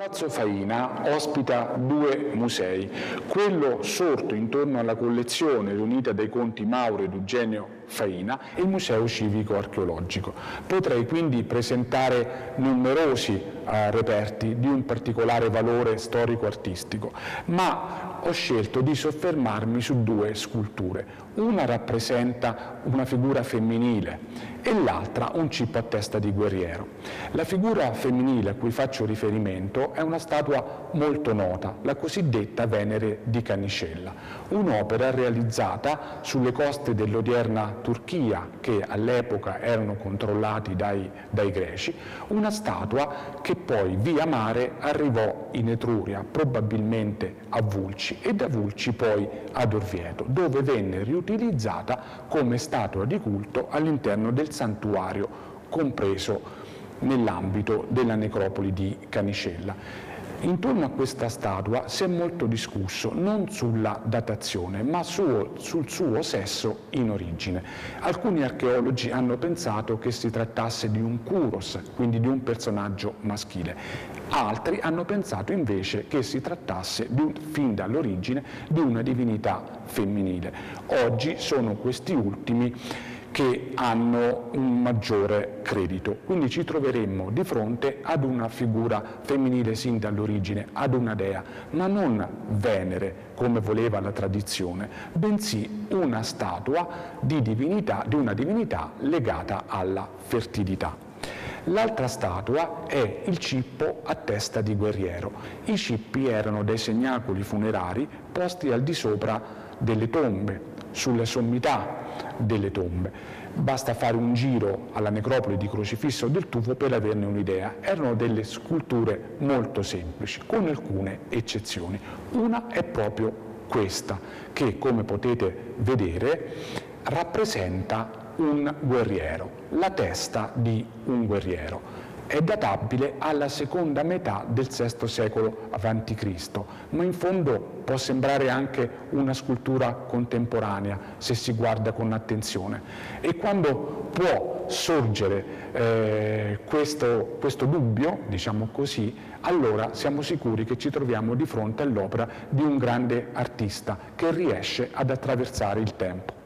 Palazzo Faina ospita due musei, quello sorto intorno alla collezione riunita dai conti Mauro ed Eugenio Faina e il Museo Civico Archeologico. Potrei quindi presentare numerosi reperti di un particolare valore storico-artistico, ma ho scelto di soffermarmi su due sculture. Una rappresenta una figura femminile e l'altra un cippo a testa di guerriero. La figura femminile a cui faccio riferimento è una statua molto nota, la cosiddetta Venere di Canicella, un'opera realizzata sulle coste dell'odierna Turchia, che all'epoca erano controllati dai greci, una statua che poi via mare arrivò in Etruria, probabilmente a Vulci, e da Vulci poi ad Orvieto, dove venne riutilizzata come statua di culto all'interno del santuario compreso nell'ambito della necropoli di Canicella. Intorno a questa statua si è molto discusso, non sulla datazione, ma sul suo sesso in origine. Alcuni archeologi hanno pensato che si trattasse di un kouros, quindi di un personaggio maschile. Altri hanno pensato invece che si trattasse, fin dall'origine, di una divinità femminile. Oggi sono questi ultimi che hanno un maggiore credito. Quindi ci troveremmo di fronte ad una figura femminile sin dall'origine, ad una dea, ma non Venere come voleva la tradizione, bensì una statua di una divinità legata alla fertilità. L'altra statua è il cippo a testa di guerriero. I cippi erano dei segnacoli funerari posti al di sopra delle tombe, sulle sommità delle tombe. Basta fare un giro alla necropoli di Crocifisso del Tufo per averne un'idea. Erano delle sculture molto semplici, con alcune eccezioni. Una è proprio questa, che come potete vedere rappresenta un guerriero, la testa di un guerriero. È databile alla seconda metà del VI secolo a.C., ma in fondo può sembrare anche una scultura contemporanea se si guarda con attenzione. E quando può sorgere questo dubbio, diciamo così, allora siamo sicuri che ci troviamo di fronte all'opera di un grande artista che riesce ad attraversare il tempo.